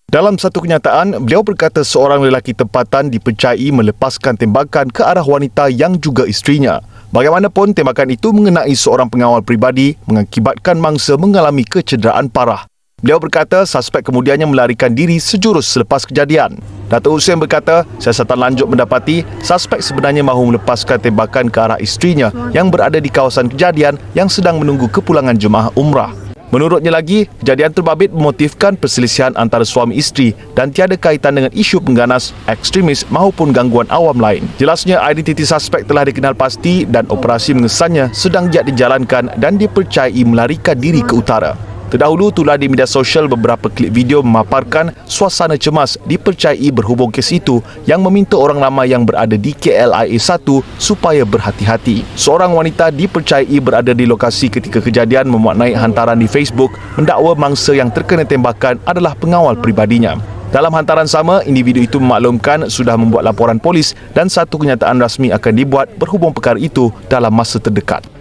Dalam satu kenyataan, beliau berkata seorang lelaki tempatan dipercayai melepaskan tembakan ke arah wanita yang juga isterinya. Bagaimanapun, tembakan itu mengenai seorang pengawal peribadi mengakibatkan mangsa mengalami kecederaan parah. Beliau berkata suspek kemudiannya melarikan diri sejurus selepas kejadian. Datuk Hussein berkata, siasatan lanjut mendapati suspek sebenarnya mahu melepaskan tembakan ke arah isterinya yang berada di kawasan kejadian yang sedang menunggu kepulangan jemaah umrah. Menurutnya lagi, kejadian terbabit memotifkan perselisihan antara suami isteri dan tiada kaitan dengan isu pengganas, ekstremis maupun gangguan awam lain. Jelasnya, identiti suspek telah dikenal pasti dan operasi mengesannya sedang giat dijalankan dan dipercayai melarikan diri ke utara. Terdahulu, tular di media sosial beberapa klip video memaparkan suasana cemas dipercayai berhubung kes itu yang meminta orang ramai yang berada di KLIA 1 supaya berhati-hati. Seorang wanita dipercayai berada di lokasi ketika kejadian memuat naik hantaran di Facebook mendakwa mangsa yang terkena tembakan adalah pengawal peribadinya. Dalam hantaran sama, individu itu memaklumkan sudah membuat laporan polis dan satu kenyataan rasmi akan dibuat berhubung perkara itu dalam masa terdekat.